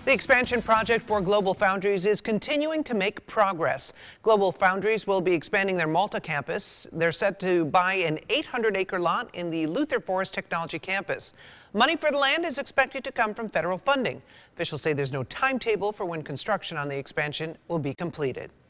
The expansion project for GlobalFoundries is continuing to make progress. GlobalFoundries will be expanding their Malta campus. They're set to buy an 800-acre lot in the Luther Forest Technology campus. Money for the land is expected to come from federal funding. Officials say there's no timetable for when construction on the expansion will be completed.